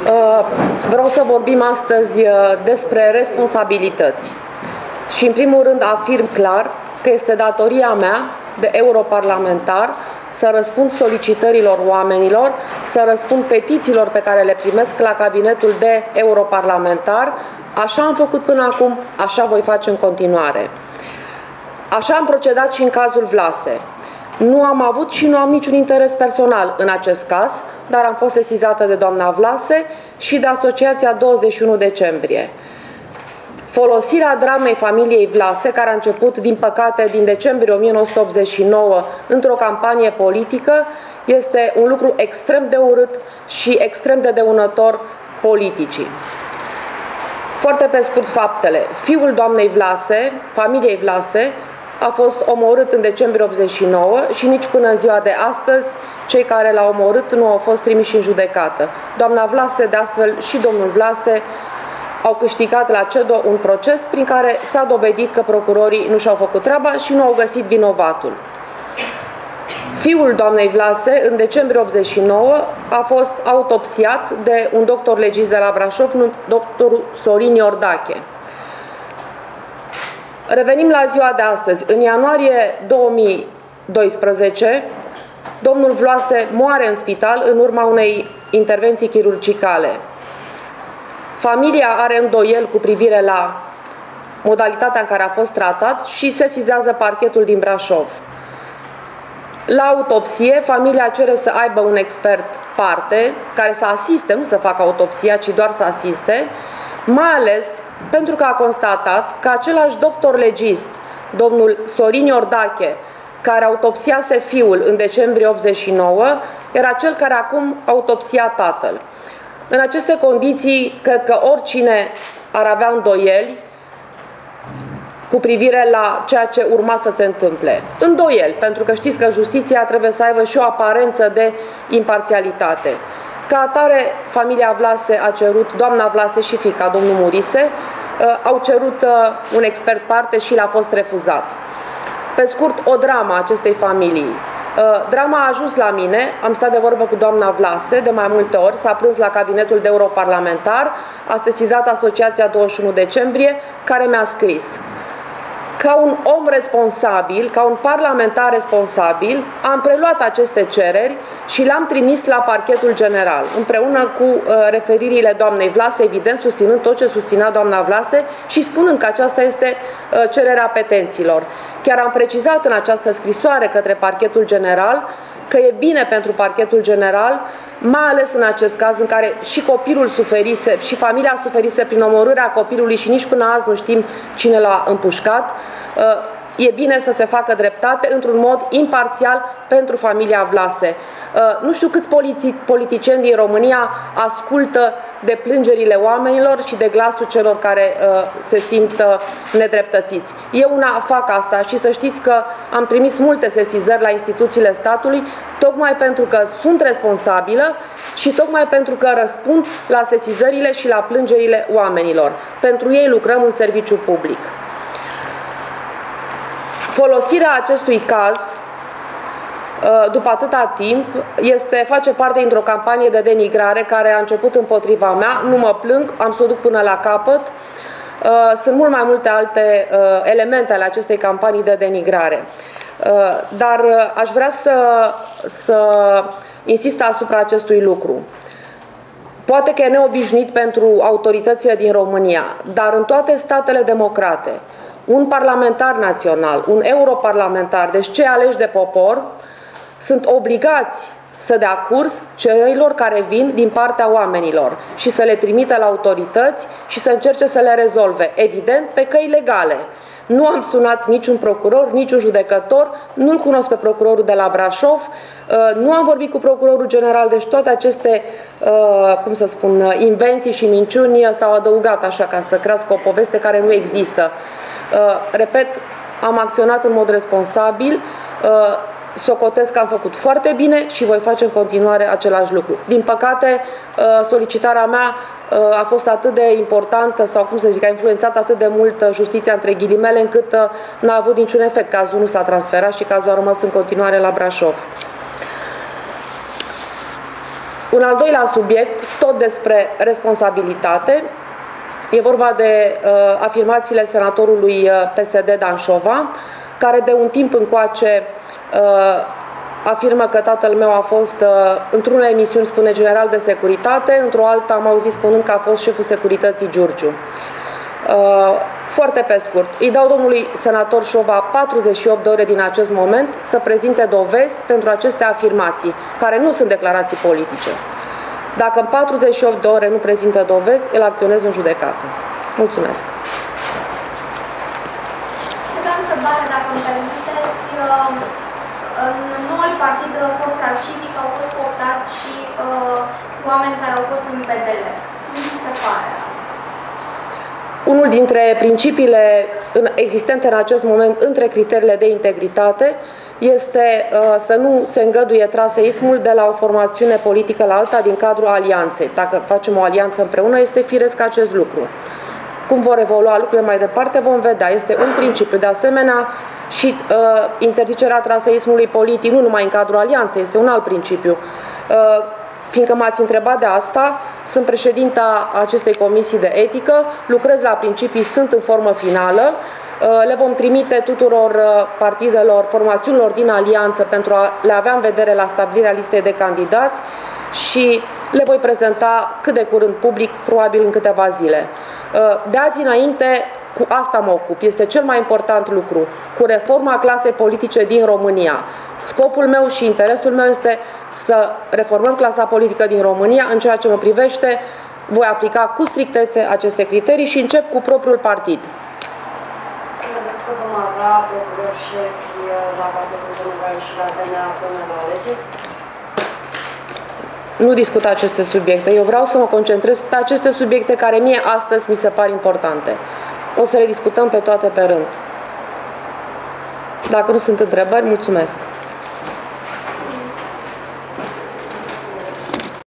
Vreau să vorbim astăzi despre responsabilități și, în primul rând, afirm clar că este datoria mea de europarlamentar să răspund solicitărilor oamenilor, să răspund petițiilor pe care le primesc la cabinetul de europarlamentar. Așa am făcut până acum, așa voi face în continuare. Așa am procedat și în cazul Vlase. Nu am avut și nu am niciun interes personal în acest caz, dar am fost sesizată de doamna Vlase și de Asociația 21 decembrie. Folosirea dramei familiei Vlase, care a început, din păcate, din decembrie 1989, într-o campanie politică, este un lucru extrem de urât și extrem de dăunător politicii. Foarte pe scurt faptele. Fiul doamnei Vlase, familiei Vlase, a fost omorât în decembrie 89 și nici până în ziua de astăzi cei care l-au omorât nu au fost trimiși în judecată. Doamna Vlase, de astfel și domnul Vlase, au câștigat la CEDO un proces prin care s-a dovedit că procurorii nu și-au făcut treaba și nu au găsit vinovatul. Fiul doamnei Vlase, în decembrie 89, a fost autopsiat de un doctor legist de la Brașov, doctorul Sorin Iordache. Revenim la ziua de astăzi. În ianuarie 2012, domnul Vlase moare în spital în urma unei intervenții chirurgicale. Familia are îndoieli cu privire la modalitatea în care a fost tratat și sesizează parchetul din Brașov. La autopsie, familia cere să aibă un expert parte, care să asiste, nu să facă autopsia, ci doar să asiste, mai ales pentru că a constatat că același doctor legist, domnul Sorin Iordache, care autopsiase fiul în decembrie 89, era cel care acum autopsia tatăl. În aceste condiții, cred că oricine ar avea îndoieli cu privire la ceea ce urma să se întâmple. Îndoieli, pentru că știți că justiția trebuie să aibă și o aparență de imparțialitate. Ca atare, familia Vlase a cerut, doamna Vlase și fiica, domnul Murise, au cerut un expert parte și l-a fost refuzat. Pe scurt, o dramă a acestei familii. Drama a ajuns la mine, am stat de vorbă cu doamna Vlase de mai multe ori, s-a plâns la cabinetul de europarlamentar, a sesizat Asociația 21 decembrie, care mi-a scris: ca un om responsabil, ca un parlamentar responsabil, am preluat aceste cereri și le-am trimis la parchetul general, împreună cu referirile doamnei Vlase, evident susținând tot ce susținea doamna Vlase și spunând că aceasta este cererea petenților. Chiar am precizat în această scrisoare către parchetul general că e bine pentru parchetul general, mai ales în acest caz în care și copilul suferise, și familia suferise prin omorârea copilului și nici până azi nu știm cine l-a împușcat, e bine să se facă dreptate într-un mod imparțial pentru familia Vlase. Nu știu câți politicieni din România ascultă de plângerile oamenilor și de glasul celor care se simt nedreptățiți. Eu una fac asta și să știți că am trimis multe sesizări la instituțiile statului, tocmai pentru că sunt responsabilă și tocmai pentru că răspund la sesizările și la plângerile oamenilor. Pentru ei lucrăm în serviciu public. Folosirea acestui caz după atâta timp face parte dintr-o campanie de denigrare care a început împotriva mea. Nu mă plâng, am să o duc până la capăt. Sunt mult mai multe alte elemente ale acestei campanii de denigrare. Dar aș vrea să insist asupra acestui lucru. Poate că e neobișnuit pentru autoritățile din România, dar în toate statele democrate, un parlamentar național, un europarlamentar, deci cei aleși de popor, sunt obligați să dea curs cererilor care vin din partea oamenilor și să le trimită la autorități și să încerce să le rezolve, evident, pe căi legale. Nu am sunat niciun procuror, niciun judecător, nu-l cunosc pe procurorul de la Brașov, nu am vorbit cu procurorul general, deci toate aceste, cum să spun, invenții și minciuni s-au adăugat așa ca să crească o poveste care nu există. Repet, am acționat în mod responsabil, socotesc că am făcut foarte bine și voi face în continuare același lucru. Din păcate, solicitarea mea a fost atât de importantă sau, cum să zic, a influențat atât de mult justiția, între ghilimele, încât n-a avut niciun efect. Cazul nu s-a transferat și cazul a rămas în continuare la Brașov. Un al doilea subiect, tot despre responsabilitate, e vorba de afirmațiile senatorului PSD Danșova, care de un timp încoace afirmă că tatăl meu a fost, într-una emisiuni spune general de securitate, într-o alta am auzit spunând că a fost șeful securității Giurgiu. Foarte pe scurt, îi dau domnului senator Șova 48 de ore din acest moment să prezinte dovezi pentru aceste afirmații, care nu sunt declarații politice. Dacă în 48 de ore nu prezintă dovezi, îl acționez în judecată. Mulțumesc. Și o întrebare, dacă îmi permiteți, în noul partid Forța Civică au fost cooptați și oameni care au fost în PDL. Cum se pare? Unul dintre principiile existente în acest moment între criteriile de integritate este să nu se îngăduie traseismul de la o formațiune politică la alta din cadrul alianței. Dacă facem o alianță împreună, este firesc acest lucru. Cum vor evolua lucrurile mai departe, vom vedea. Este un principiu. De asemenea, și interzicerea traseismului politic, nu numai în cadrul alianței, este un alt principiu. Fiindcă m-ați întrebat de asta, sunt președinta acestei comisii de etică, lucrez la principii, sunt în formă finală, le vom trimite tuturor partidelor, formațiunilor din alianță pentru a le avea în vedere la stabilirea listei de candidați și le voi prezenta cât de curând public, probabil în câteva zile. De azi înainte, cu asta mă ocup. Este cel mai important lucru. Cu reforma clasei politice din România. Scopul meu și interesul meu este să reformăm clasa politică din România. În ceea ce mă privește, voi aplica cu strictețe aceste criterii și încep cu propriul partid. Credeți că vom avea procurori șefi la Partidul General și la DNA până la alegeri? Nu discut aceste subiecte. Eu vreau să mă concentrez pe aceste subiecte care mie astăzi mi se par importante. O să le discutăm pe toate pe rând. Dacă nu sunt întrebări, mulțumesc.